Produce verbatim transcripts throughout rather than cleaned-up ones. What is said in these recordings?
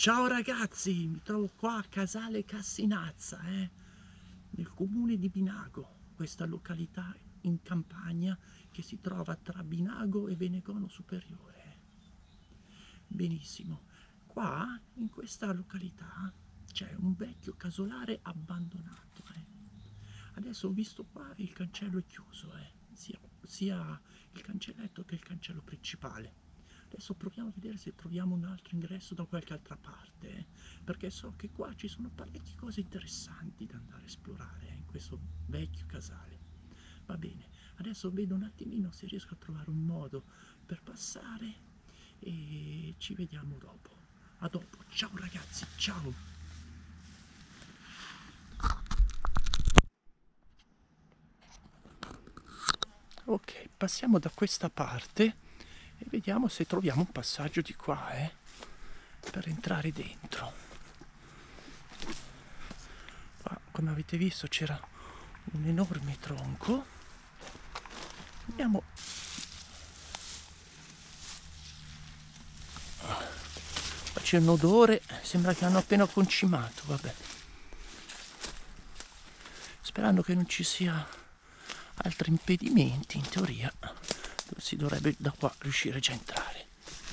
Ciao ragazzi, mi trovo qua a Casale Cassinazza, eh, nel comune di Binago, questa località in campagna che si trova tra Binago e Venegono Superiore. Benissimo, qua in questa località c'è un vecchio casolare abbandonato. Eh. Adesso ho visto qua il cancello è chiuso, eh, sia, sia il cancelletto che il cancello principale. Adesso proviamo a vedere se troviamo un altro ingresso da qualche altra parte, eh, perché so che qua ci sono parecchie cose interessanti da andare a esplorare eh, in questo vecchio casale. Va bene, adesso vedo un attimino se riesco a trovare un modo per passare e ci vediamo dopo. A dopo, ciao ragazzi, ciao! Ok, passiamo da questa parte e vediamo se troviamo un passaggio di qua, eh, per entrare dentro. Qua, come avete visto, c'era un enorme tronco. Andiamo. Qua c'è un odore, sembra che hanno appena concimato, vabbè. Sperando che non ci sia altri impedimenti, in teoria si dovrebbe da qua riuscire già a entrare.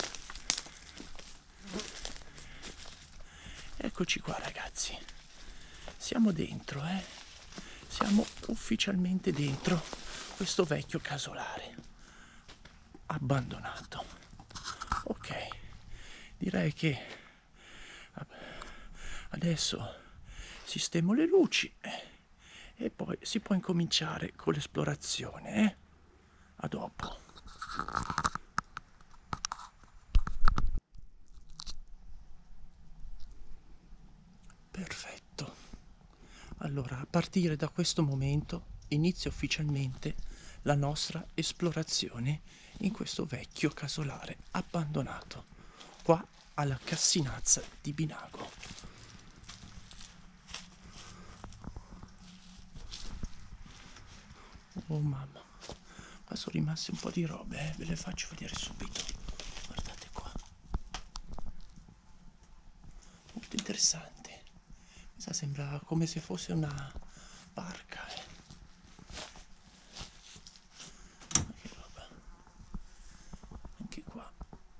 Eccoci qua ragazzi, siamo dentro, eh? Siamo ufficialmente dentro questo vecchio casolare abbandonato. Ok, direi che adesso sistemo le luci e poi si può incominciare con l'esplorazione, eh? A dopo. Perfetto. Allora, a partire da questo momento inizia ufficialmente la nostra esplorazione in questo vecchio casolare abbandonato, qua alla Cassinazza di Binago. Oh mamma, qua sono rimaste un po' di robe, eh? Ve le faccio vedere subito. Guardate qua. Molto interessante. Questa sembra come se fosse una barca, eh. Ma che roba. Anche qua.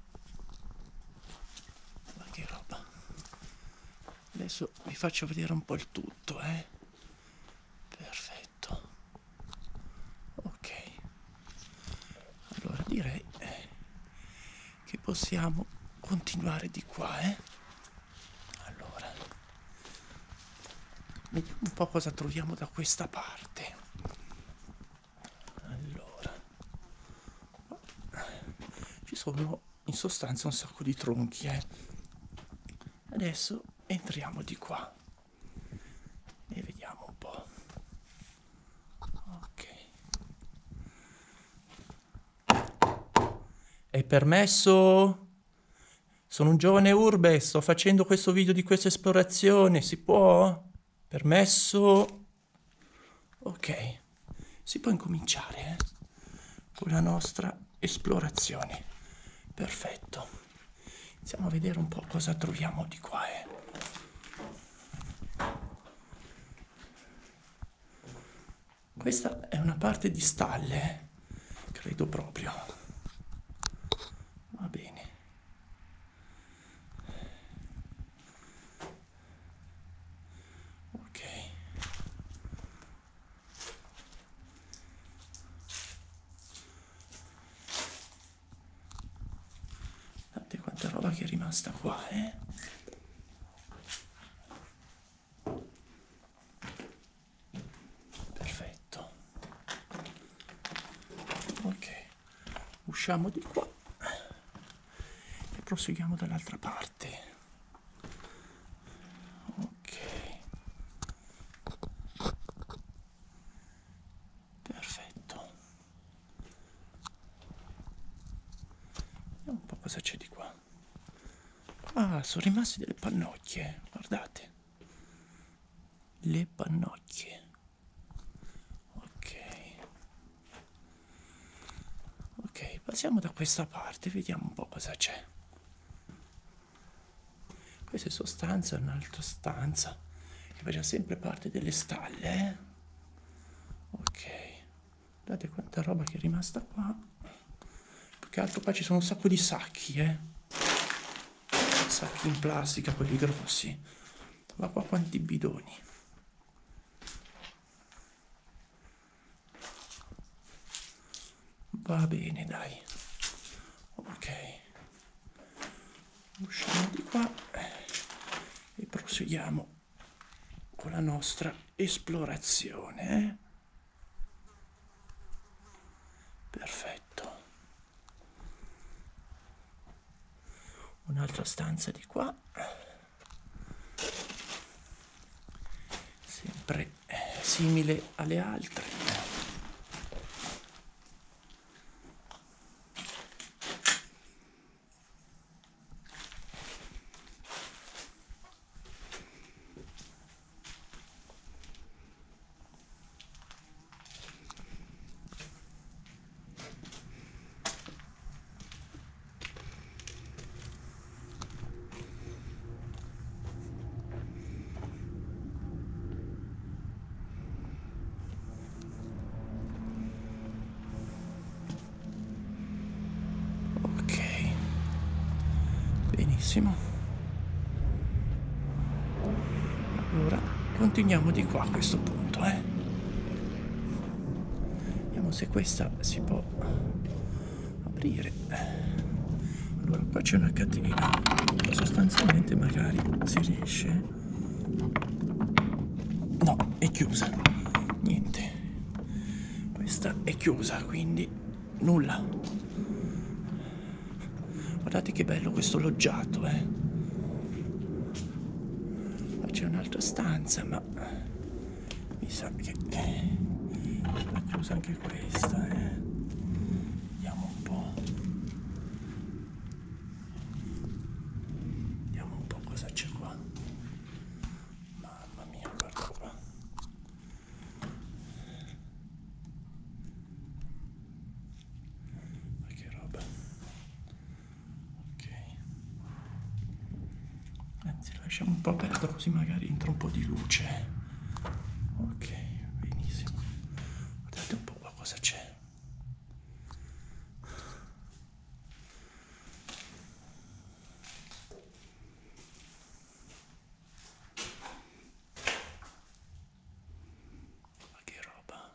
Ma che roba. Adesso vi faccio vedere un po' il tutto, eh. Perfetto. Ok. Allora direi che possiamo continuare di qua, eh. Allora. Vediamo un po' cosa troviamo da questa parte. Allora. Ci sono in sostanza un sacco di tronchi, eh. Adesso entriamo di qua e vediamo un po'. Ok. È permesso? Sono un giovane urbe, sto facendo questo video di questa esplorazione, si può? Permesso? Ok, si può incominciare eh? con la nostra esplorazione. Perfetto. Iniziamo a vedere un po' cosa troviamo di qua. Eh. Questa è una parte di stalle, eh? Credo proprio. Va bene. Quanta roba che è rimasta qua, eh? Perfetto. Ok, usciamo di qua e proseguiamo dall'altra parte. Ok. Perfetto. Vediamo un po' cosa c'è di qua. Ah, sono rimaste delle pannocchie, guardate. Le pannocchie. Ok. Ok, passiamo da questa parte, vediamo un po' cosa c'è. Questa è sostanza, è un'altra stanza che faceva sempre parte delle stalle, eh? Ok, guardate quanta roba che è rimasta qua. Più che altro qua ci sono un sacco di sacchi, eh? Sacchi in plastica, quelli grossi. Ma qua quanti bidoni. Va bene, dai. Ok. Usciamo di qua e proseguiamo con la nostra esplorazione, eh? Perfetto. Un'altra stanza di qua. Sempre eh, simile alle altre. Ok, benissimo. Allora, continuiamo di qua a questo punto, eh. Vediamo se questa si può aprire. Allora, qua c'è una catena. Sostanzialmente magari si riesce. No, è chiusa. Niente. Questa è chiusa, quindi nulla. Guardate che bello questo loggiato, eh. Qua c'è un'altra stanza, ma mi sa che è chiusa anche questa, eh. Vediamo un po'. Vediamo un po' cosa c'è qua. Mamma mia, guarda qua. Ma che roba. Ok. Anzi, lo lasciamo un po' aperto così magari entra un po' di luce. Ok, benissimo. Guardate un po' qua cosa c'è. Ma che roba.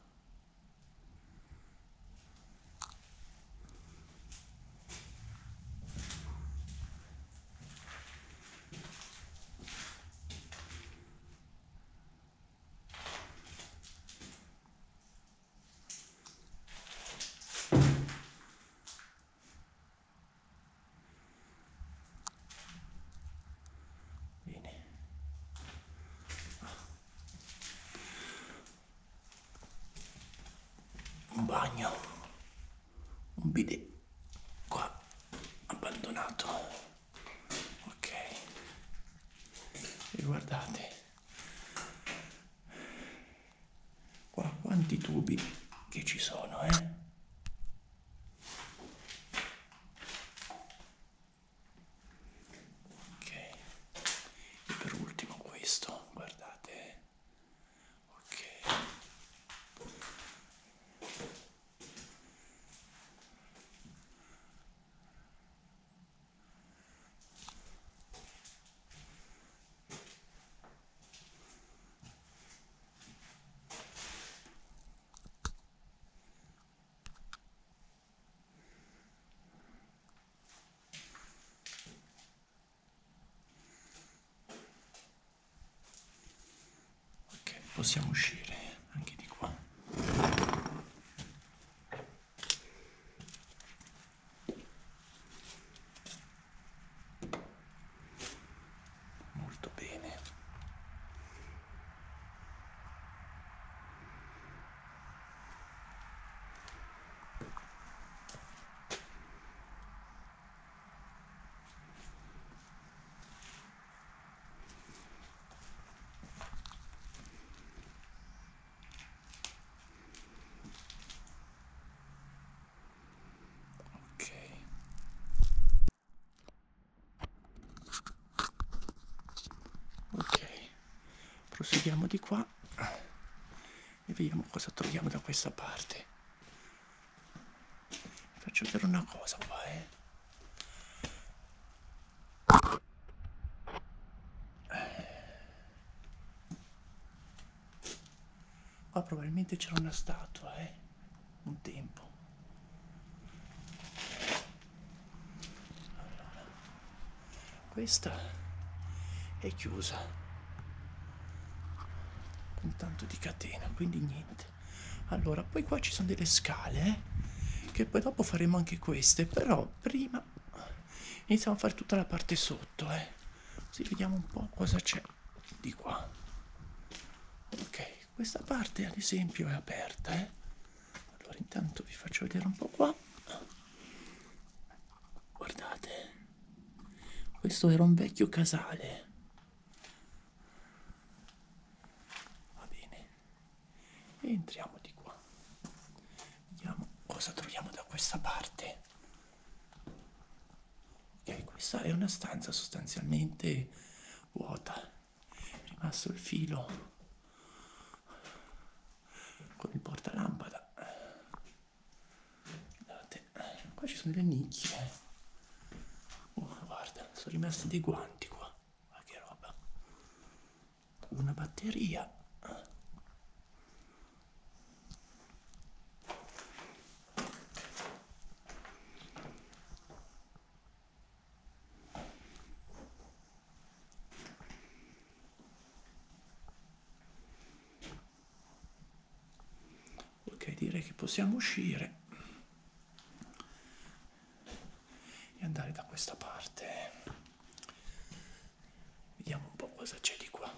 Un bagno, un bidet qua abbandonato. Ok, e guardate qua quanti tubi che ci sono, eh? Ok, e per ultimo questo, guardate. Ok. Ok, possiamo uscire anche di qua. Molto bene. Vediamo di qua e vediamo cosa troviamo da questa parte. Faccio vedere una cosa qua, eh. Qua probabilmente c'era una statua, eh, un tempo. Allora, questa è chiusa con tanto di catena, quindi niente. Allora, poi qua ci sono delle scale, eh, che poi dopo faremo anche queste, però prima iniziamo a fare tutta la parte sotto, eh. Così vediamo un po' cosa c'è di qua. Ok. Questa parte ad esempio è aperta, eh? Allora intanto vi faccio vedere un po' qua. Guardate, questo era un vecchio casale. Va bene, e entriamo di qua. Vediamo cosa troviamo da questa parte. Ok, questa è una stanza sostanzialmente vuota. È rimasto il filo con il portalampada. Guardate, qua ci sono delle nicchie. Oh, guarda, sono rimasti dei guanti qua. Ma che roba. Una batteria. Ok, direi che possiamo uscire e andare da questa parte. Vediamo un po' cosa c'è di qua.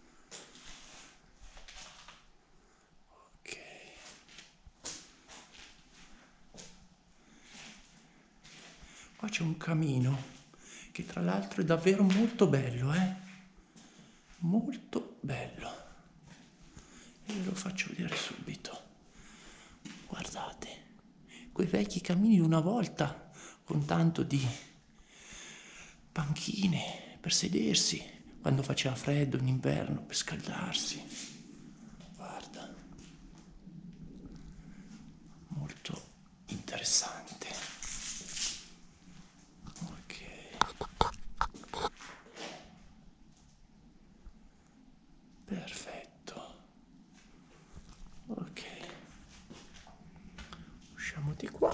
Ok. Qua c'è un camino che tra l'altro è davvero molto bello, eh? Molto bello. E ve lo faccio vedere subito. Guardate, quei vecchi camini di una volta con tanto di panchine per sedersi quando faceva freddo in inverno per scaldarsi. Guarda, molto interessante. Ok, perfetto. Ok, usciamo di qua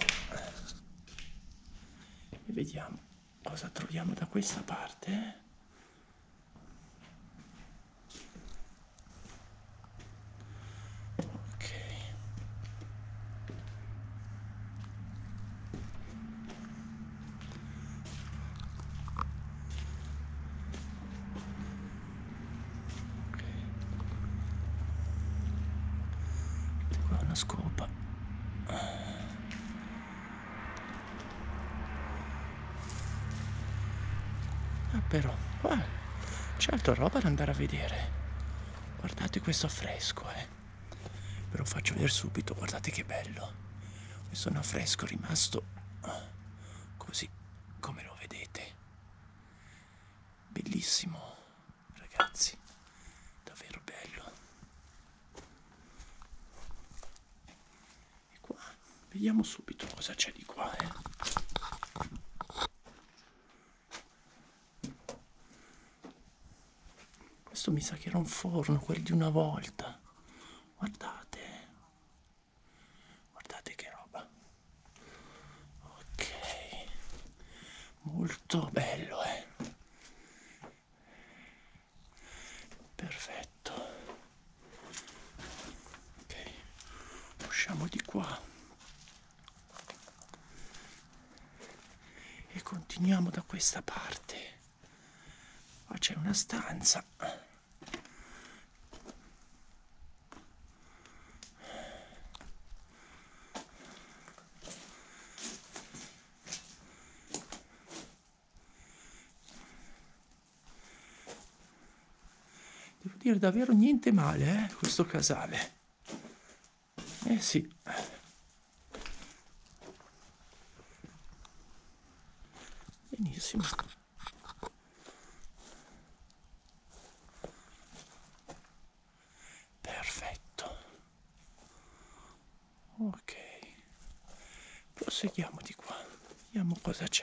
e vediamo cosa troviamo da questa parte, eh? Ok. Qua una scopa. Ah, però, qua c'è altra roba da andare a vedere. Guardate questo affresco, eh. Ve lo faccio vedere subito, guardate che bello. Questo è un affresco rimasto così come lo vedete. Bellissimo, ragazzi. Davvero bello. E qua, vediamo subito cosa c'è di qua, eh. Questo mi sa che era un forno, quelli di una volta. Guardate. Guardate che roba. Ok. Molto bello, eh. Perfetto. Ok. Usciamo di qua. E continuiamo da questa parte. Qua c'è una stanza. Devo dire davvero niente male, eh, questo casale. Eh sì. Benissimo.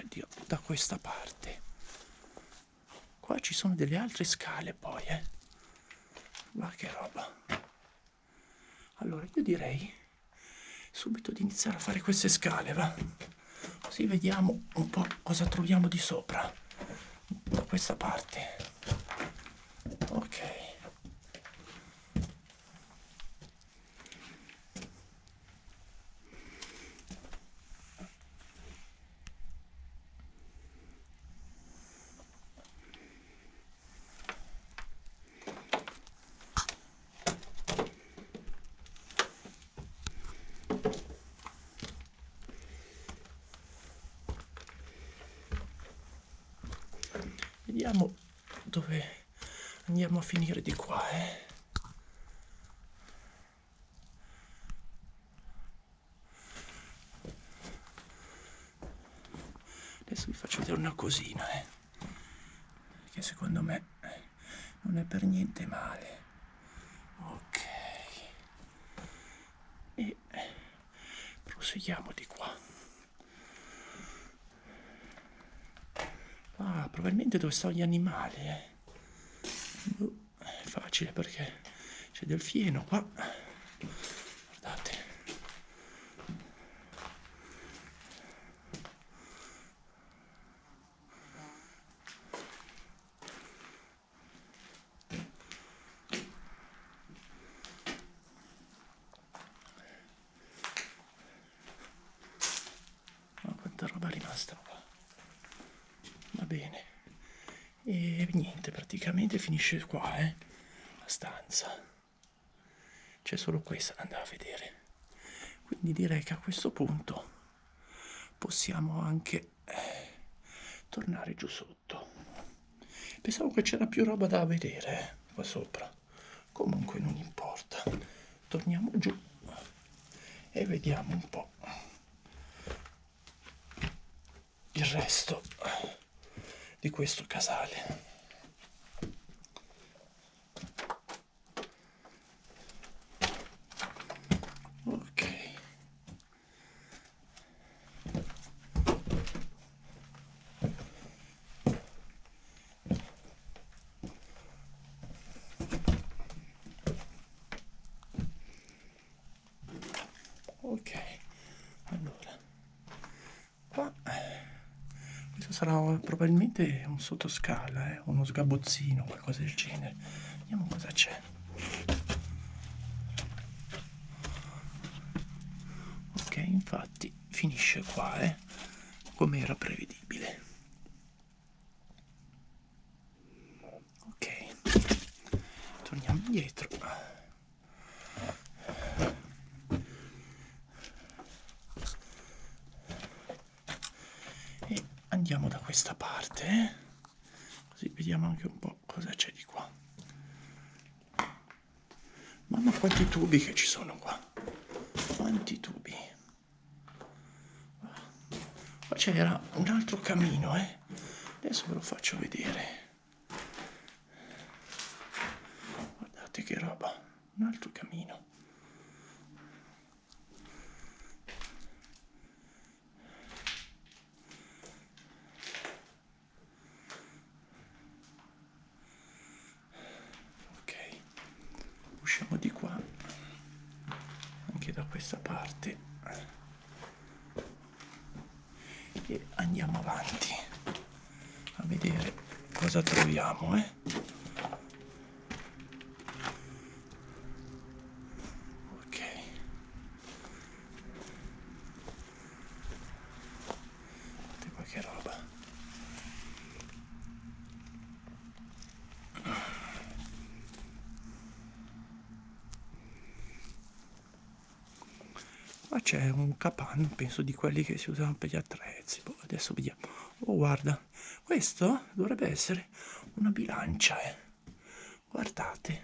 oddio, da questa parte. Qua ci sono delle altre scale poi, eh. Ma che roba. Allora, io direi subito di iniziare a fare queste scale, va? Così vediamo un po' cosa troviamo di sopra. Da questa parte. Ok. Vediamo dove andiamo a finire di qua, eh. Adesso vi faccio vedere una cosina, eh, che secondo me non è per niente male. Ok. E proseguiamo di qua. Ah, probabilmente dove stanno gli animali, eh. Uh, è facile perché c'è del fieno qua. Guardate. Oh, quanta roba è rimasta qua. Va bene. E niente, praticamente finisce qua, eh, la stanza. C'è solo questa da andare a vedere. Quindi direi che a questo punto possiamo anche eh, tornare giù sotto. Pensavo che c'era più roba da vedere eh, qua sopra. Comunque non importa. Torniamo giù e vediamo un po' il resto di questo casale. Ok. Ok, allora qua questo sarà probabilmente un sottoscala, eh, uno sgabuzzino, qualcosa del genere. Vediamo cosa c'è. Ok, infatti finisce qua, eh, come era prevedibile. Ok, torniamo indietro. E andiamo da questa parte, eh? Così vediamo anche un po' cosa c'è di qua. Mamma quanti tubi che ci sono qua. Quanti tubi. Qua c'era un altro cammino, eh. Adesso ve lo faccio vedere. Guardate che roba. Un altro cammino. Ok. Usciamo di qua. Anche da questa parte. E andiamo avanti a vedere cosa troviamo, eh. Ok. Guardate qua che roba. Qua c'è un capanno, penso di quelli che si usano per gli attrezzi. Boh, adesso vediamo. Oh, guarda, questo dovrebbe essere una bilancia, eh. Guardate.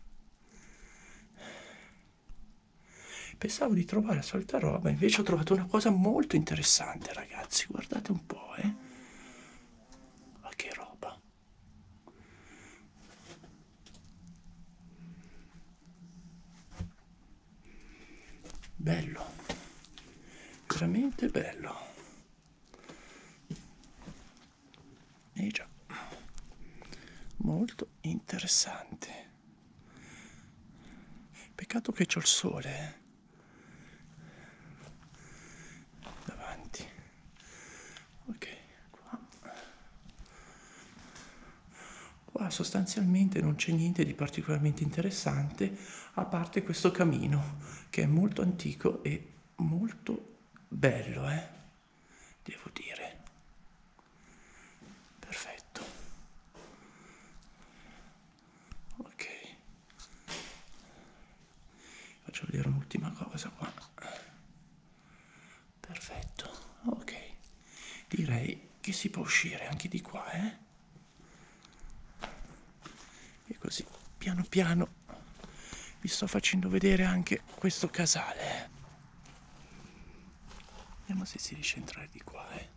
Pensavo di trovare la solita roba, invece ho trovato una cosa molto interessante, ragazzi. Guardate un po', eh. Ma che roba. Bello. Veramente bello. Eh già, molto interessante. Peccato che c'ho il sole, eh. Davanti. Ok, qua. Qua sostanzialmente non c'è niente di particolarmente interessante, a parte questo camino, che è molto antico e molto bello, eh? Devo dire. Perfetto. Ok. Faccio vedere un'ultima cosa qua. Perfetto. Ok. Direi che si può uscire anche di qua, eh? E così, piano piano, vi sto facendo vedere anche questo casale. Vediamo se si riesce a entrare di qua, eh.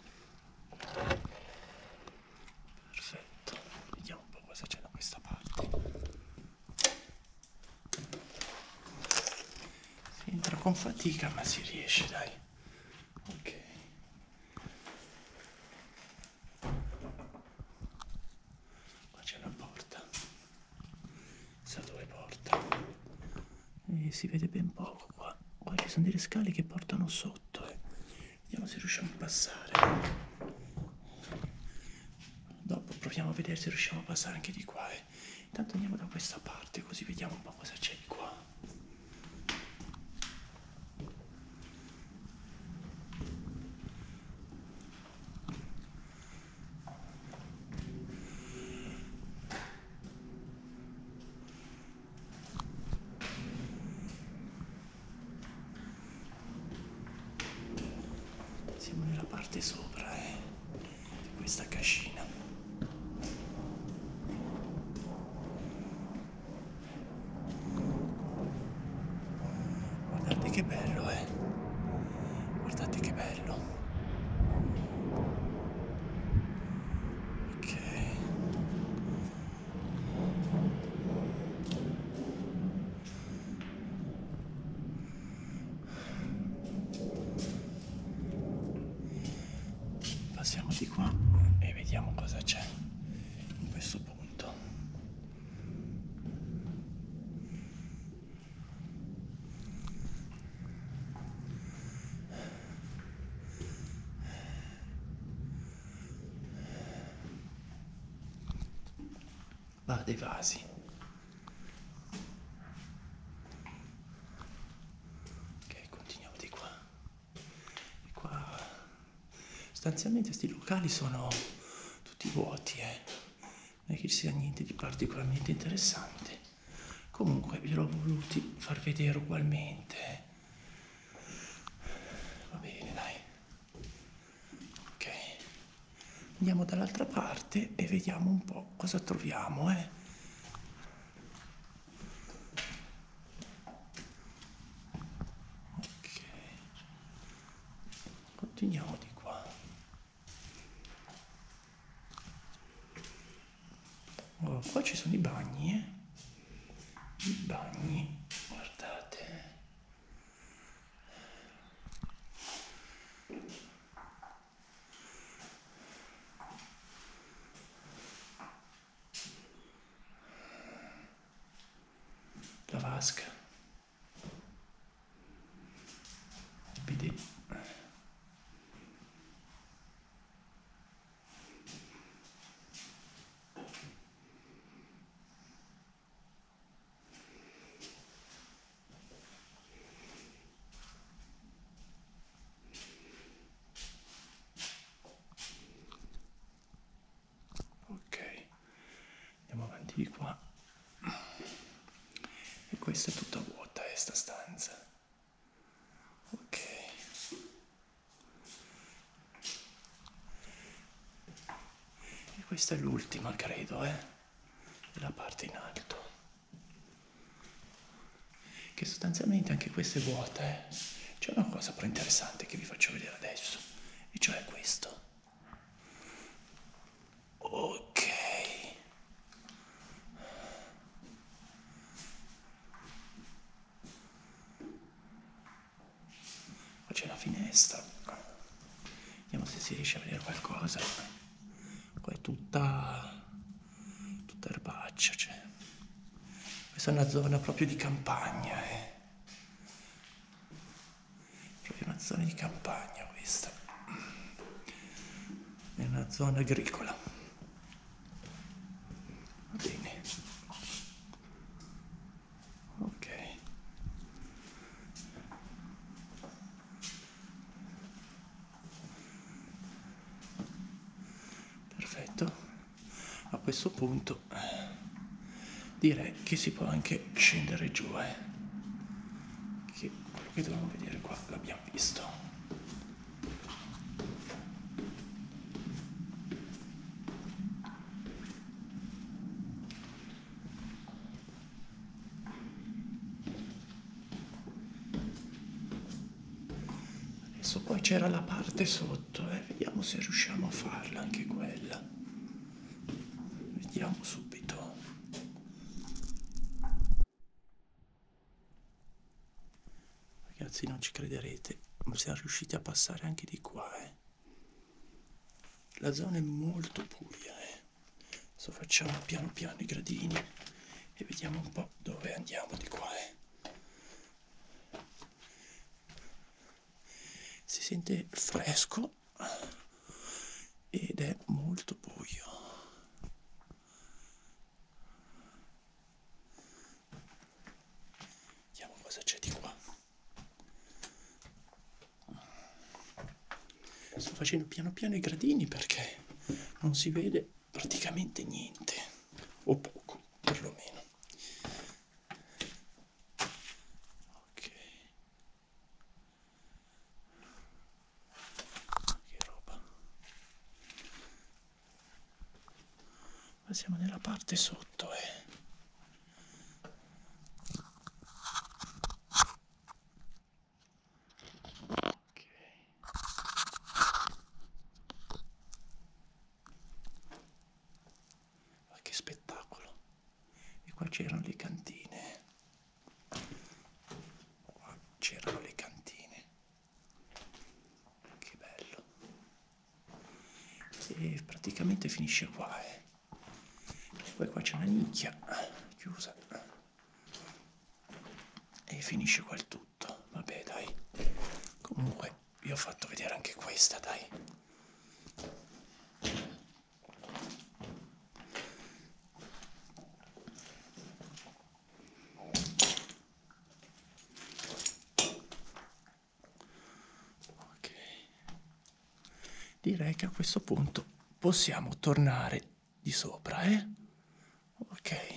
Perfetto. Vediamo un po' cosa c'è da questa parte. Si entra con fatica, ma si riesce, dai. Ok. Qua c'è una porta. Sa dove porta? E si vede ben poco qua. Qua ci sono delle scale che portano sotto, eh. Vediamo se riusciamo a passare. Dopo proviamo a vedere se riusciamo a passare anche di qua, eh. Intanto andiamo da questa parte, così vediamo un po' cosa c'è di qua. Siamo nella parte sopra, eh, di questa cascina. Guardate che bello, eh. Guardate che bello. Ok. Passiamo di qua e vediamo cosa c'è in questo punto. Va, dei vasi. Ok, continuiamo di qua. Di qua. Sostanzialmente questi locali sono tutti vuoti, eh. Non è che ci sia niente di particolarmente interessante. Comunque ve l'ho voluti far vedere ugualmente. Va bene, dai. Ok. Andiamo dall'altra parte e vediamo un po' cosa troviamo, eh. Ok. Continuiamo di qua. Oh, qua ci sono i bagni, eh. I bagni, guardate. La vasca. Il bidet. Ok, andiamo avanti di qua. E questa è tutta vuota, eh, sta stanza. Ok. E questa è l'ultima, credo, eh. La parte in alto. Che sostanzialmente anche questa è vuota, eh. C'è una cosa però interessante che vi faccio vedere adesso, e cioè questo. Ok. Qua c'è la finestra. Vediamo se si riesce a vedere qualcosa. Qua è tutto tutta, tutta erbaccia, cioè. Questa è una zona proprio di campagna, eh. Proprio una zona di campagna questa. È una zona agricola. Va bene. Ok. Perfetto. A questo punto direi che si può anche scendere giù, eh. Che quello che dobbiamo vedere qua l'abbiamo visto. Adesso poi c'era la parte sotto, eh. Vediamo se riusciamo a farla anche quella. Vediamo subito. Ragazzi, non ci crederete, ma siamo riusciti a passare anche di qua, eh. La zona è molto buia, eh. Adesso facciamo piano piano i gradini e vediamo un po' dove andiamo di qua, eh. Si sente fresco ed è molto buio. Vediamo cosa c'è di qua. Sto facendo piano piano i gradini perché non si vede praticamente niente, o poco perlomeno. Ok. Che roba. Ma siamo nella parte sotto, eh. Che spettacolo. E qua c'erano le cantine. Qua c'erano le cantine. Che bello. E praticamente finisce qua, eh. E poi qua c'è una nicchia chiusa. E finisce qua il tutto. Vabbè, dai. Comunque vi ho fatto vedere anche questa, dai. Direi che a questo punto possiamo tornare di sopra, eh? Ok.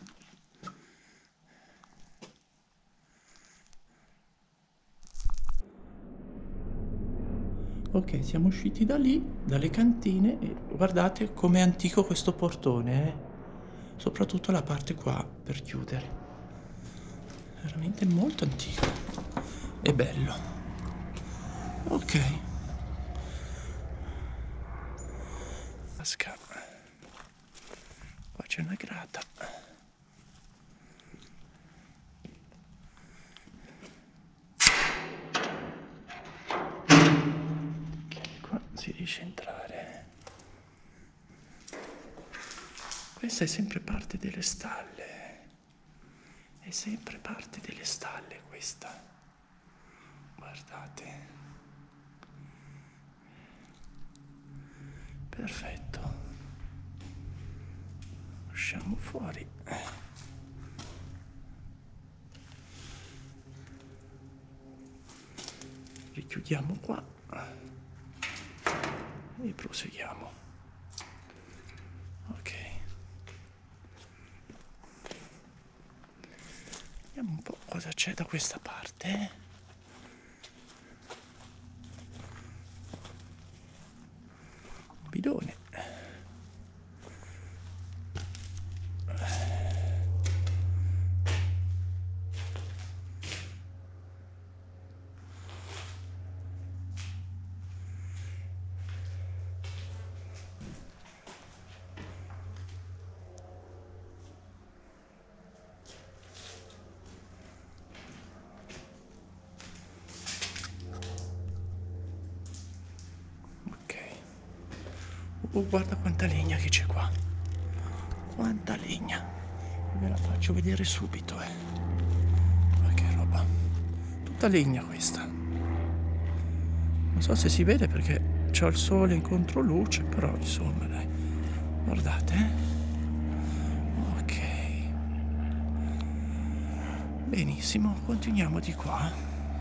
Ok, siamo usciti da lì, dalle cantine, e guardate com'è antico questo portone, eh? Soprattutto la parte qua per chiudere. Veramente molto antico. E bello. Ok. Casca. Qua c'è una grata. Ok, qua si riesce a entrare. Questa è sempre parte delle stalle. È sempre parte delle stalle questa. Guardate. Perfetto. Usciamo fuori. Richiudiamo qua e proseguiamo. Ok. Vediamo un po' cosa c'è da questa parte. Un bidone. Oh, guarda quanta legna che c'è qua. Quanta legna. Ve la faccio vedere subito, eh. Ma che roba. Tutta legna questa. Non so se si vede perché c'ho il sole in controluce, però insomma, dai. Guardate, eh. Ok. Benissimo, continuiamo di qua.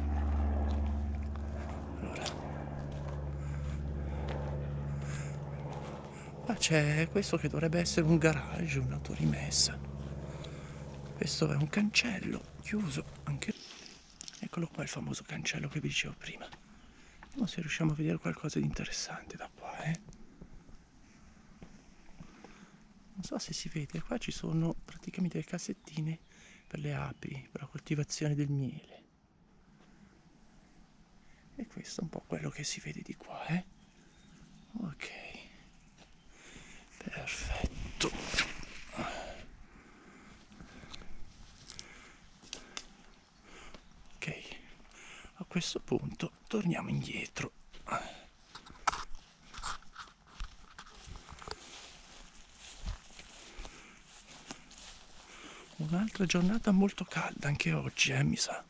Allora. Qua c'è questo che dovrebbe essere un garage, un'autorimessa. Questo è un cancello chiuso, anche. Eccolo qua il famoso cancello che vi dicevo prima. Vediamo se riusciamo a vedere qualcosa di interessante da qua, eh. Non so se si vede, qua ci sono praticamente le cassettine per le api, per la coltivazione del miele. E questo è un po' quello che si vede di qua, eh. Ok. Perfetto. Ok. A questo punto torniamo indietro. Un'altra giornata molto calda anche oggi, eh, mi sa.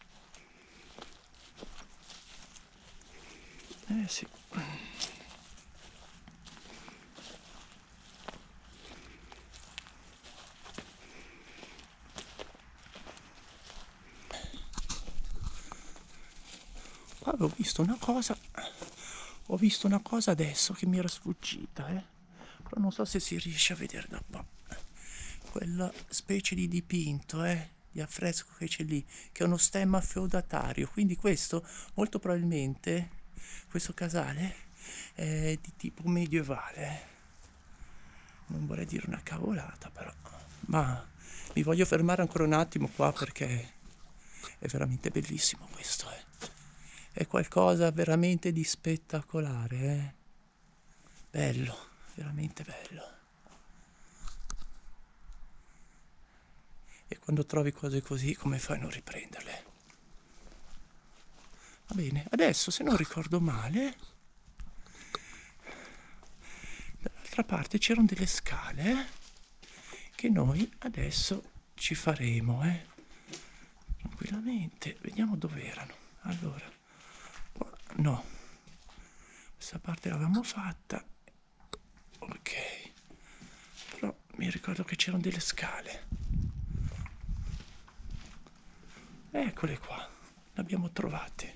Eh sì. Qua avevo visto una cosa, ho visto una cosa adesso che mi era sfuggita, eh. Però non so se si riesce a vedere da qua. Quella specie di dipinto, eh, di affresco che c'è lì, che è uno stemma feudatario. Quindi questo, molto probabilmente, questo casale è di tipo medievale. Non vorrei dire una cavolata, però. Ma mi voglio fermare ancora un attimo qua perché è veramente bellissimo questo, eh. È qualcosa veramente di spettacolare, eh. Bello, veramente bello. E quando trovi cose così, come fai a non riprenderle? Va bene, adesso se non ricordo male, dall'altra parte c'erano delle scale, eh, che noi adesso ci faremo, eh. Tranquillamente, vediamo dove erano. Allora, qua, no, questa parte l'avevamo fatta, ok, però mi ricordo che c'erano delle scale. Eccole qua, le abbiamo trovate.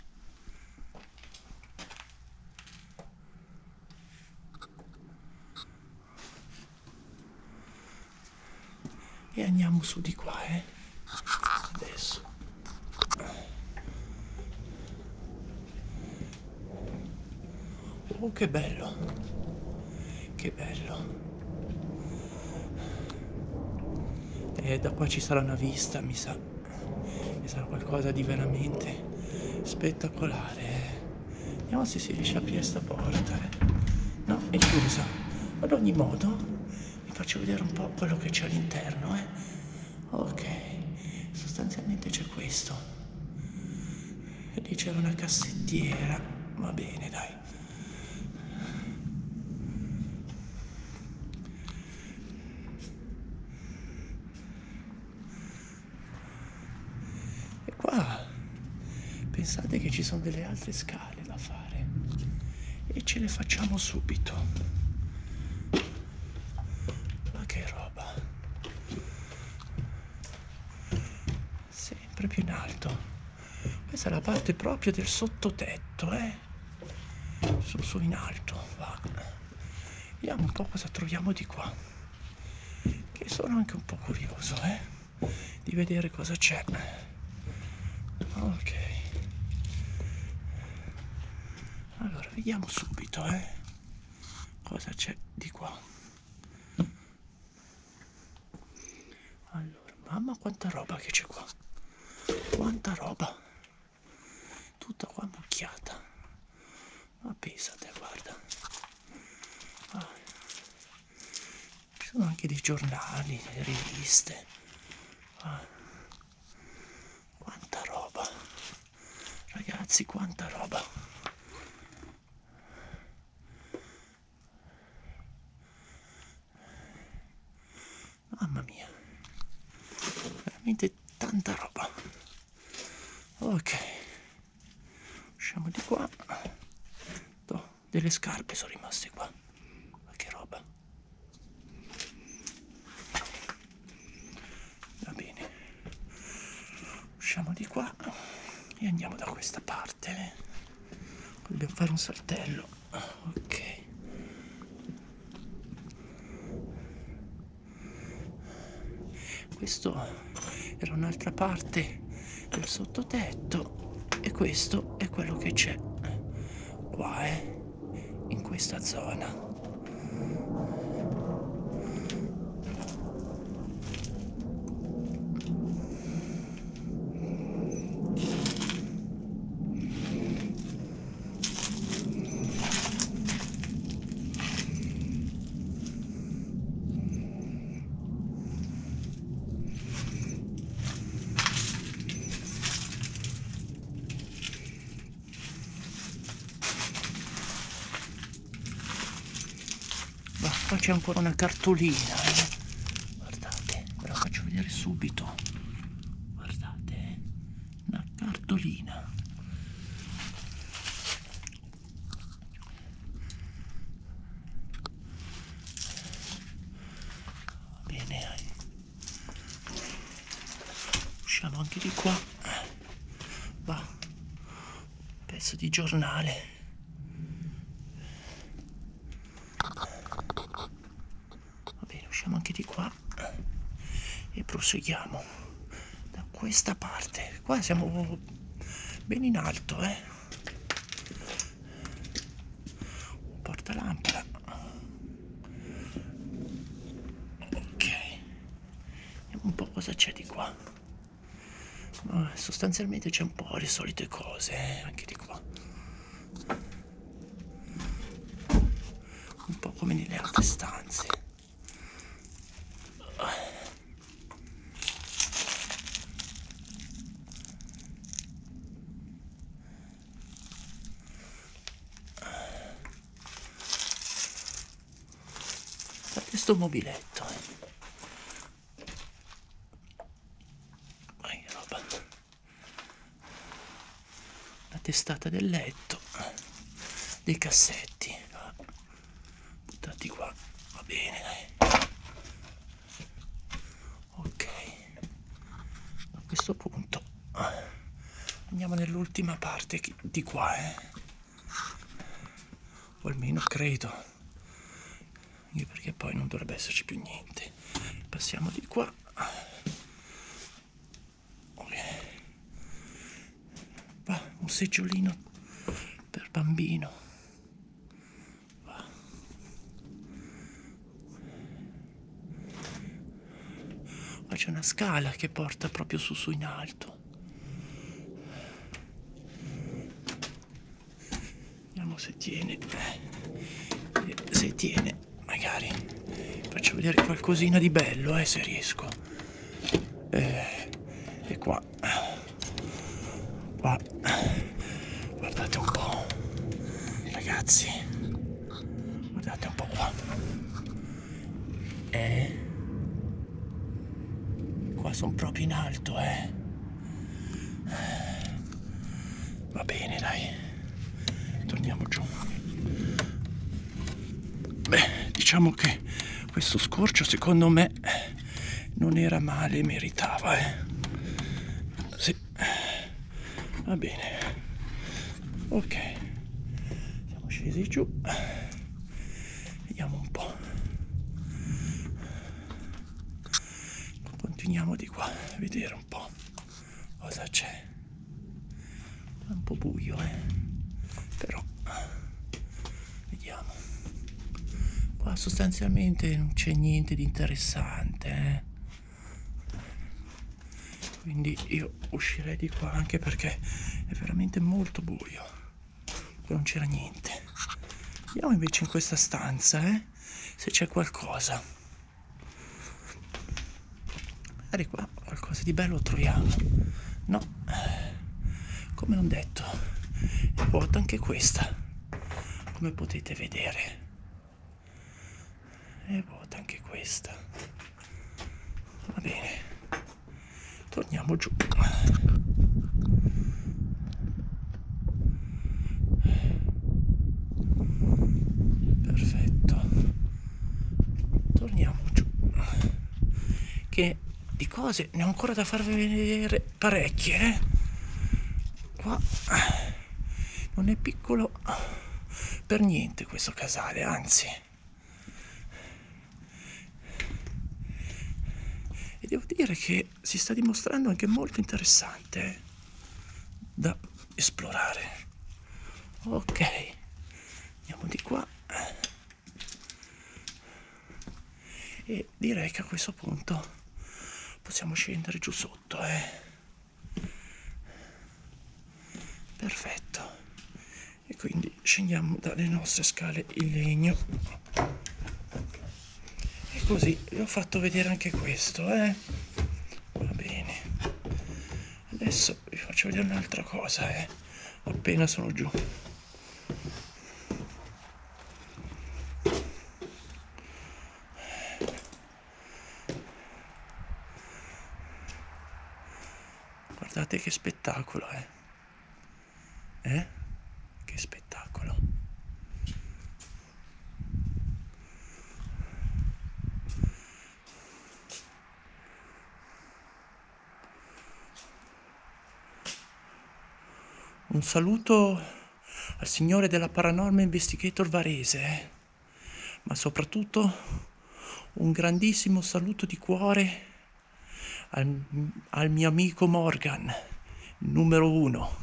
E andiamo su di qua, eh. Adesso. Oh, che bello. Che bello. E da qua ci sarà una vista, mi sa. Mi sarà qualcosa di veramente spettacolare, eh. Vediamo se si riesce a aprire sta porta, eh. No, è chiusa. Ad ogni modo, vi faccio vedere un po' quello che c'è all'interno, eh. Ok, sostanzialmente c'è questo. E lì c'era una cassettiera. Va bene, dai. E qua pensate che ci sono delle altre scale da fare e ce le facciamo subito. Ma che roba. Sempre più in alto. Questa è la parte proprio del sottotetto, eh. Su su in alto, va. Vediamo un po' cosa troviamo di qua. Che sono anche un po' curioso, eh, di vedere cosa c'è. Ok. Allora, vediamo subito, eh, cosa c'è di qua. Allora, mamma quanta roba che c'è qua. Quanta roba. Tutta qua ammucchiata. Ma pensate, guarda. Ah. Ci sono anche dei giornali, delle riviste. Ah. Quanta roba. Ragazzi, quanta roba. Mamma mia, veramente tanta roba. Ok, usciamo di qua. Oh, delle scarpe sono rimaste qua. Ma che roba. Va bene, usciamo di qua e andiamo da questa parte. Dobbiamo fare un saltello. Ok, questo era un'altra parte del sottotetto e questo è quello che c'è qua, eh, in questa zona. Qua c'è ancora una cartolina, eh. Guardate, ve la faccio vedere subito. Guardate, una cartolina. Va bene, usciamo anche di qua. Va, pezzo di giornale. Usciamo anche di qua e proseguiamo da questa parte. Qua siamo ben in alto, eh. Un portalampada. Ok, vediamo un po' cosa c'è di qua. Ma sostanzialmente c'è un po' le solite cose, eh, anche di qua. Un po' come nelle altre stanze. Questo mobiletto, eh. Roba. La testata del letto, dei cassetti buttati qua, va bene, dai. Ok, a questo punto andiamo nell'ultima parte di qua, eh. O almeno credo, perché poi non dovrebbe esserci più niente. Passiamo di qua. Va, un seggiolino per bambino. Va. Qua c'è una scala che porta proprio su su in alto. Vediamo se tiene. Se tiene, magari faccio vedere qualcosina di bello, eh, se riesco. Eh, e qua, qua, guardate un po', ragazzi, guardate un po' qua. Eh, qua sono proprio in alto, eh. Va bene, dai, torniamo giù. Beh, diciamo che questo scorcio secondo me non era male, meritava, eh. Sì, va bene. Ok, siamo scesi giù. Vediamo un po'. Continuiamo di qua a vedere un po' cosa c'è. È un po' buio, eh. Però vediamo. Qua sostanzialmente non c'è niente di interessante, eh. Quindi io uscirei di qua, anche perché è veramente molto buio. Qua non c'era niente. Vediamo invece in questa stanza, eh, se c'è qualcosa. Magari qua qualcosa di bello troviamo. No, come non detto, è vuota anche questa, come potete vedere. È vuota anche questa. bene, torniamo giù. Perfetto, torniamo giù, che di cose ne ho ancora da farvi vedere parecchie, eh? Qua non è piccolo per niente questo casale, anzi. E devo dire che si sta dimostrando anche molto interessante, eh, da esplorare. Ok, andiamo di qua. E direi che a questo punto possiamo scendere giù sotto, eh. Perfetto. E quindi scendiamo dalle nostre scale in legno. E così vi ho fatto vedere anche questo, eh. Va bene. Adesso vi faccio vedere un'altra cosa, eh. Appena sono giù. Guardate che spettacolo, eh. Eh? Che spettacolo. Un saluto al signore della Paranormal Investigator Varese, eh? Ma soprattutto un grandissimo saluto di cuore al, al mio amico Morgan, numero uno.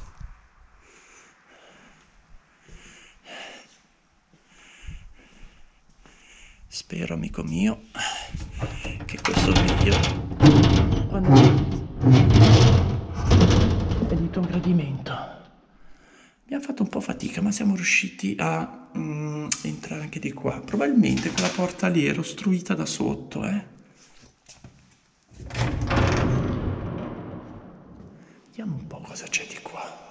Spero, amico mio, che questo video è di tuo gradimento. Abbiamo fatto un po' fatica, ma siamo riusciti a mm, entrare anche di qua. Probabilmente quella porta lì era ostruita da sotto, eh. Vediamo un po' cosa c'è di qua.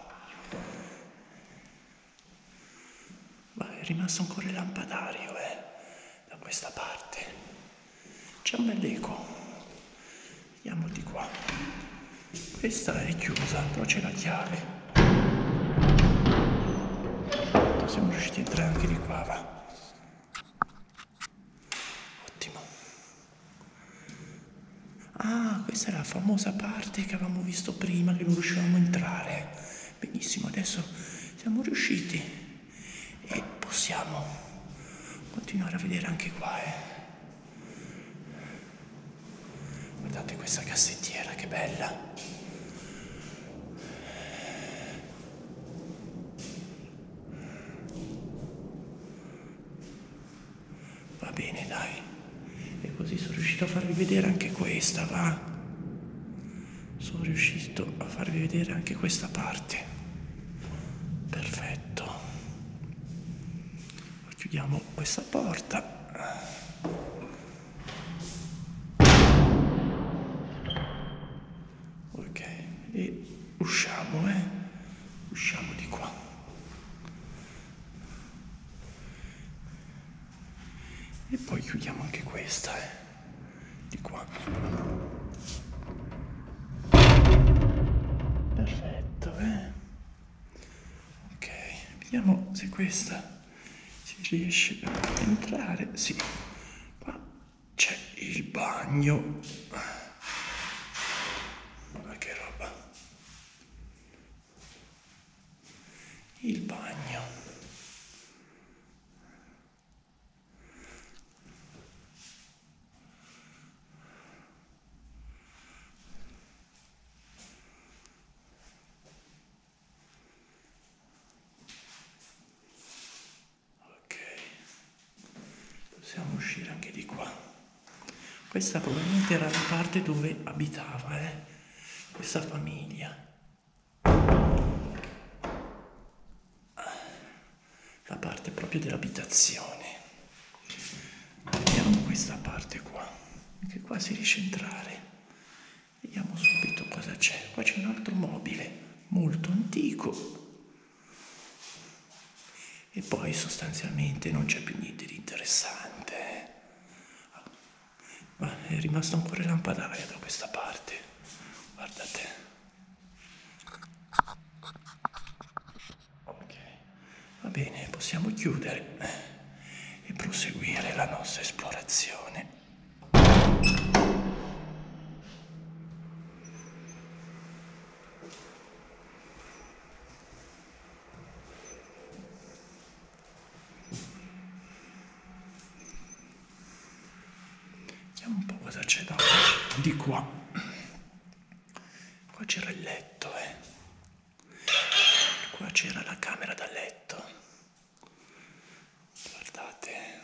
Ma è rimasto ancora il lampadario, eh, da questa parte. C'è un bel eco. Vediamo di qua. Questa è chiusa, però c'è la chiave. Siamo riusciti a entrare anche di qua, va. Ottimo. Ah, questa è la famosa parte che avevamo visto prima, che non riuscivamo a entrare. Benissimo, adesso siamo riusciti e possiamo continuare a vedere anche qua, eh. Guardate questa cassettiera, che bella. Va bene, dai. E così sono riuscito a farvi vedere anche questa, va? Sono riuscito a farvi vedere anche questa parte. Perfetto. Chiudiamo questa porta. Ok, e usciamo, eh? Usciamo di qua. E poi chiudiamo anche questa, eh? Di qua. Perfetto, eh? Ok, vediamo se questa si riesce a entrare. Sì, qua c'è il bagno. Ma che roba. Il bagno. Possiamo uscire anche di qua. Questa probabilmente era la parte dove abitava, eh? Questa famiglia. La parte proprio dell'abitazione. Vediamo questa parte qua. Anche qua si riesce a entrare. Vediamo subito cosa c'è. Qua c'è un altro mobile molto antico. E poi sostanzialmente non c'è più niente di interessante. Ma è rimasto ancora il lampadario da questa parte. Guardate. Ok. Va bene, possiamo chiudere e proseguire la nostra esplorazione. Vediamo un po' cosa c'è da di qua. Qua c'era il letto, eh. Qua c'era la camera da letto. Guardate.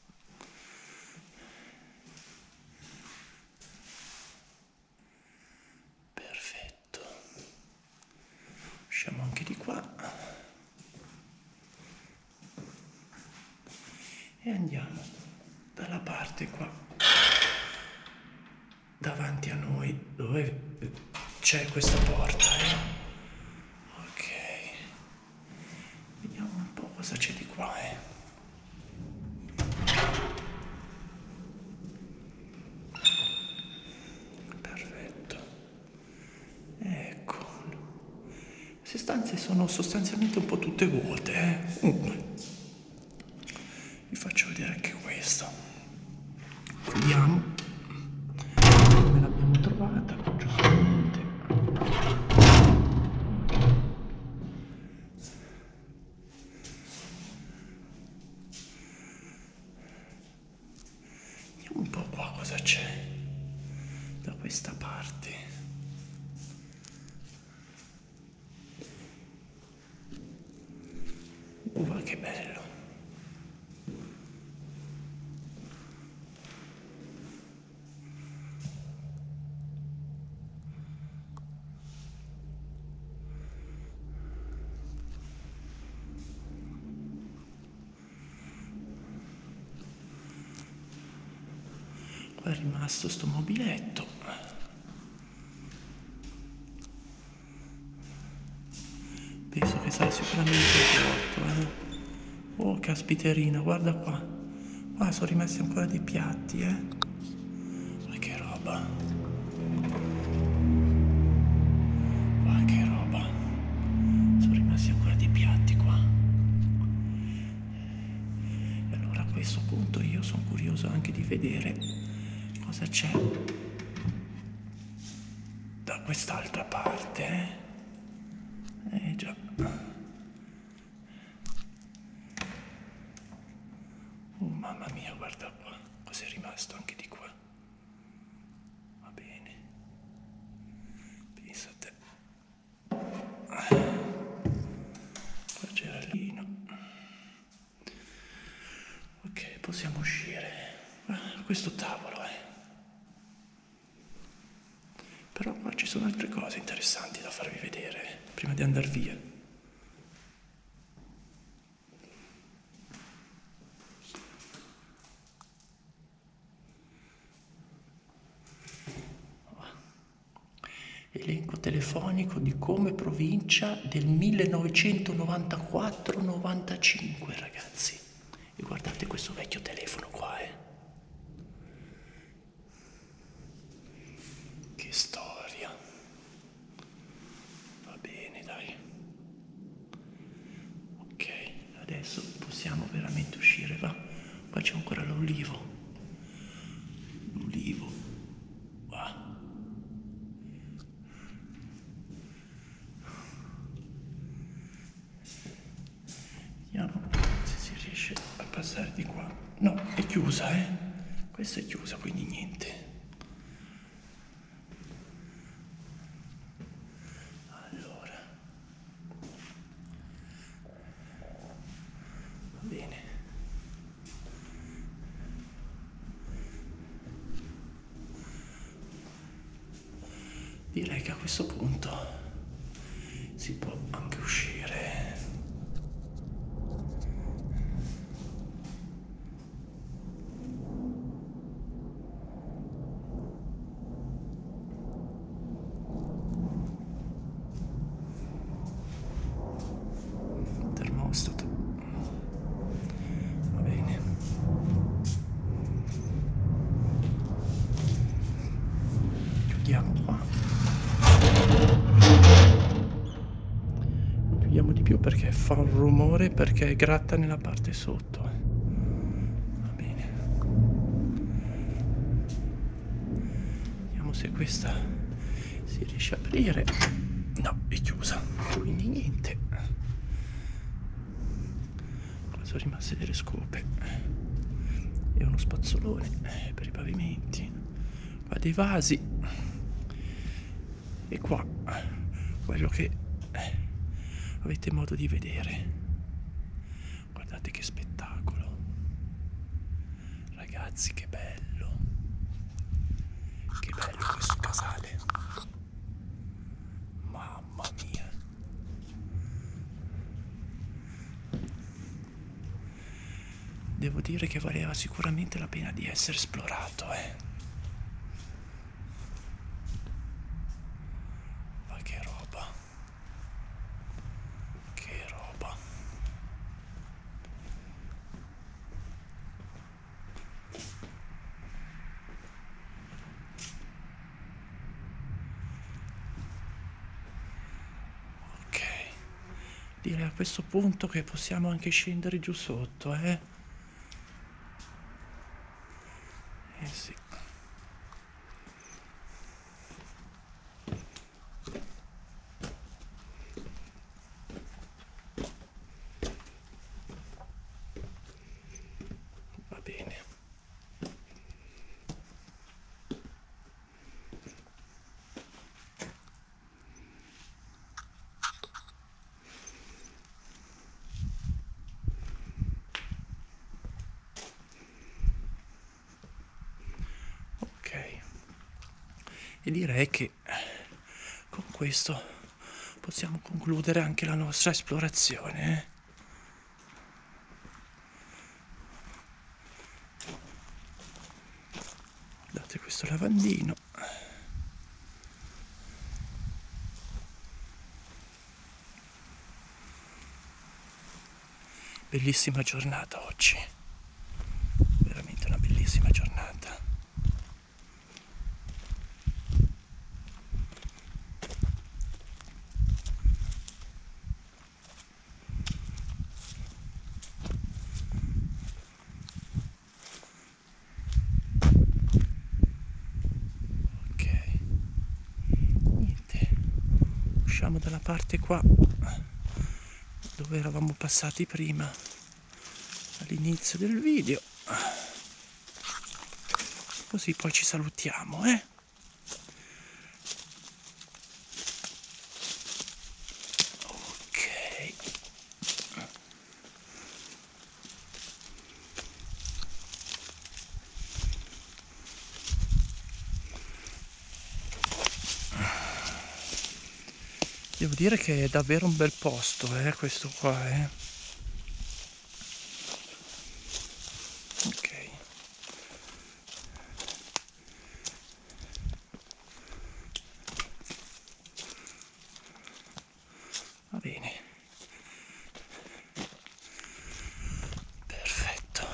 Perfetto. Usciamo anche di qua. E andiamo dalla parte qua, davanti a noi, dove c'è questa porta. Eh? Ok. Vediamo un po' cosa c'è di qua. Eh? Perfetto. Ecco. Queste stanze sono sostanzialmente un po' tutte vuote. Eh? Comunque. Vi faccio vedere anche questo. Vediamo come l'abbiamo trovata, giustamente. Vediamo un po' qua cosa c'è da questa parte. Uva, che bello. Qua è rimasto sto mobiletto. Penso che sarà sicuramente vuoto, eh. Oh, caspiterina, guarda qua. Qua sono rimasti ancora dei piatti, eh. Ma che roba. Ma che roba. Sono rimasti ancora dei piatti qua. E allora a questo punto io sono curioso anche di vedere cosa c'è da quest'altra parte, eh. Eh già. Oh mamma mia, guarda qua, cos'è rimasto anche di qua. Va bene. Pensa a te. Qua c'era Lino. Ok, possiamo uscire. Ah, questo tavolo, eh. Però qua ci sono altre cose interessanti da farvi vedere prima di andare via. Elenco telefonico di Come provincia del millenovecentonovantaquattro novantacinque, ragazzi. E guardate questo vecchio telefono qua, eh. Che storia. Va bene, dai. Ok, adesso possiamo veramente uscire, va. Qua c'è ancora l'olivo. L'olivo. Va. Vediamo se si riesce a passare di qua. No, è chiusa, eh. Questa è chiusa, quindi niente. Allora. Va bene. Direi che a questo punto si può anche uscire. Termostato. Va bene. chiudiamo qua, chiudiamo di più perché fa un rumore, perché gratta nella parte sotto. Va bene, vediamo se questa si riesce a aprire. No, è chiusa, quindi niente. Qua sono rimaste delle scope e uno spazzolone per i pavimenti, qua dei vasi, e qua quello che avete modo di vedere. Guardate che spettacolo, ragazzi, che bello, che bello questo casale, mamma mia. Devo dire che valeva sicuramente la pena di essere esplorato, eh. Ma che roba, che roba. Ok, direi a questo punto che possiamo anche scendere giù sotto, eh. Eh sì. Va bene. Ok. E direi che con questo possiamo concludere anche la nostra esplorazione, eh? Guardate questo lavandino. Bellissima giornata oggi, veramente una bellissima giornata. Usciamo dalla parte qua dove eravamo passati prima all'inizio del video, così poi ci salutiamo, eh? Ok, devo dire che è davvero un bel posto, eh, questo qua, eh. Ok. Va bene. Perfetto.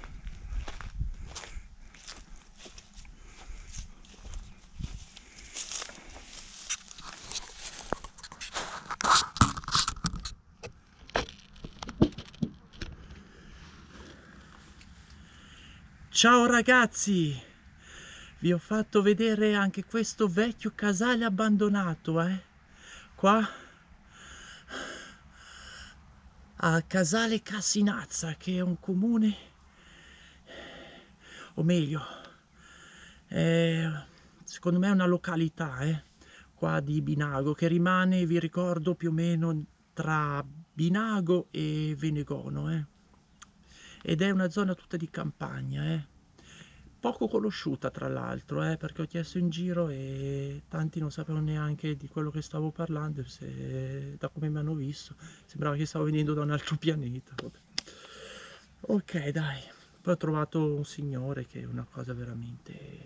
Ciao ragazzi, vi ho fatto vedere anche questo vecchio casale abbandonato, eh? Qua a Casale Cassinazza, che è un comune, o meglio, è, secondo me è una località, eh? Qua di Binago, che rimane, vi ricordo, più o meno tra Binago e Venegono, eh? Ed è una zona tutta di campagna, eh? Poco conosciuta tra l'altro, eh, perché ho chiesto in giro e tanti non sapevano neanche di quello che stavo parlando, se, da come mi hanno visto sembrava che stavo venendo da un altro pianeta. Vabbè. Ok, dai, poi ho trovato un signore che è una cosa veramente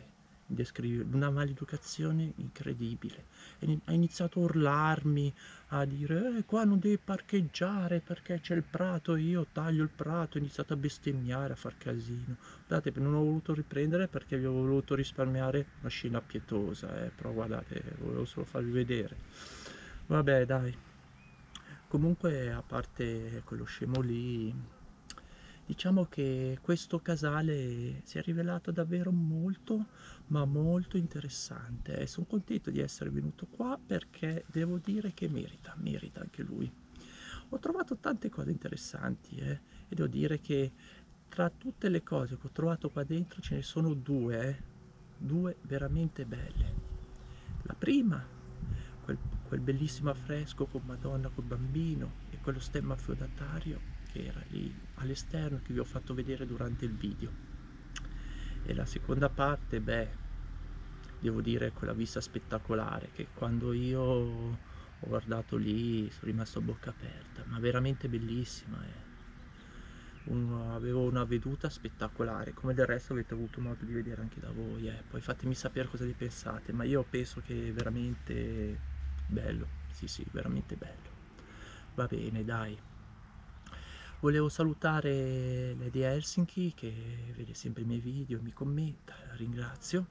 descri una maleducazione incredibile. E ni ha iniziato a urlarmi, a dire: "Eh, qua non devi parcheggiare perché c'è il prato, io taglio il prato", ha iniziato a bestemmiare, a far casino. Guardate, non ho voluto riprendere perché vi ho voluto risparmiare una scena pietosa, eh, però guardate, volevo solo farvi vedere. Vabbè, dai. Comunque, a parte quello scemo lì, diciamo che questo casale si è rivelato davvero molto, ma molto interessante e son contento di essere venuto qua perché devo dire che merita, merita anche lui. Ho trovato tante cose interessanti, eh, e devo dire che tra tutte le cose che ho trovato qua dentro ce ne sono due, eh, due veramente belle. La prima, quel, quel bellissimo affresco con Madonna col bambino e quello stemma feudatario che era lì all'esterno che vi ho fatto vedere durante il video. E la seconda parte, beh, devo dire quella vista spettacolare che quando io ho guardato lì sono rimasto a bocca aperta, ma veramente bellissima. Eh. Un, avevo una veduta spettacolare, come del resto avete avuto modo di vedere anche da voi, eh. Poi fatemi sapere cosa ne pensate, ma io penso che è veramente bello, sì sì, veramente bello. Va bene, dai. Volevo salutare Lady Helsinki che vede sempre i miei video e mi commenta, la ringrazio.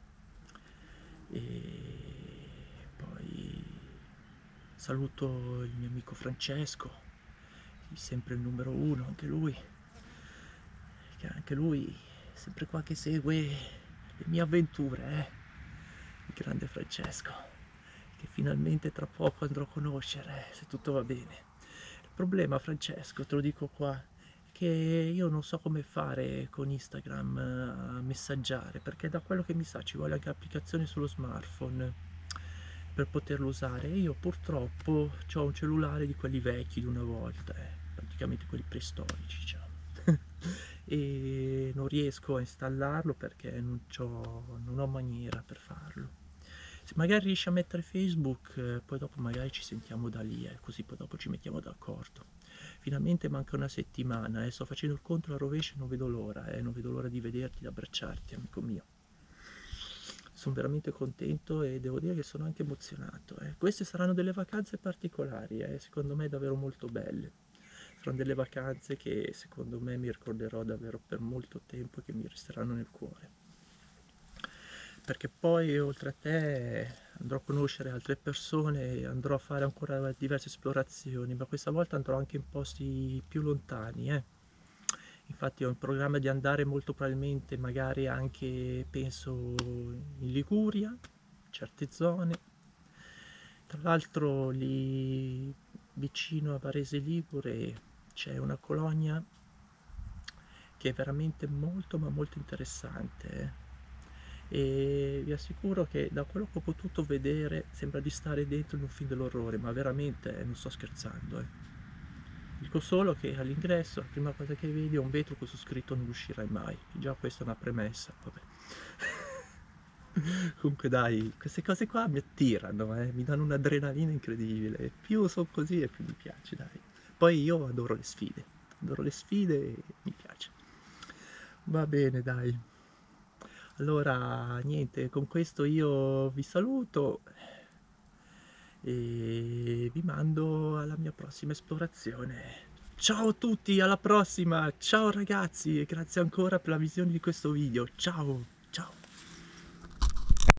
E poi saluto il mio amico Francesco, sempre il numero uno, anche lui, che anche lui è sempre qua che segue le mie avventure, eh? Il grande Francesco, che finalmente tra poco andrò a conoscere, se tutto va bene. Il problema, Francesco, te lo dico qua, è che io non so come fare con Instagram a messaggiare, perché da quello che mi sa ci vuole anche l'applicazione sullo smartphone per poterlo usare. E io purtroppo ho un cellulare di quelli vecchi di una volta, eh, praticamente quelli preistorici, diciamo. E non riesco a installarlo perché non, non ho maniera per farlo. Se magari riesci a mettere Facebook, eh, poi dopo magari ci sentiamo da lì, eh, così poi dopo ci mettiamo d'accordo. Finalmente manca una settimana, eh, sto facendo il conto alla rovescia e non vedo l'ora, eh, non vedo l'ora di vederti, di abbracciarti, amico mio. Sono veramente contento e devo dire che sono anche emozionato. Eh. Queste saranno delle vacanze particolari, eh, secondo me davvero molto belle. Saranno delle vacanze che secondo me mi ricorderò davvero per molto tempo e che mi resteranno nel cuore. Perché poi oltre a te andrò a conoscere altre persone, andrò a fare ancora diverse esplorazioni, ma questa volta andrò anche in posti più lontani, eh. Infatti ho in programma di andare molto probabilmente magari anche, penso, in Liguria, certe zone. Tra l'altro lì vicino a Varese Ligure c'è una colonia che è veramente molto ma molto interessante, eh. E vi assicuro che da quello che ho potuto vedere sembra di stare dentro in un film dell'orrore, ma veramente eh, non sto scherzando, eh. Dico solo che all'ingresso la prima cosa che vedi è un vetro con su scritto "non uscirai mai", già questa è una premessa, vabbè. Comunque dai, queste cose qua mi attirano, eh, mi danno un'adrenalina incredibile, e più sono così e più mi piace, dai. Poi io adoro le sfide, adoro le sfide e mi piace. Va bene, dai. Allora, niente, con questo io vi saluto e vi mando alla mia prossima esplorazione. Ciao a tutti, alla prossima, ciao ragazzi e grazie ancora per la visione di questo video, ciao!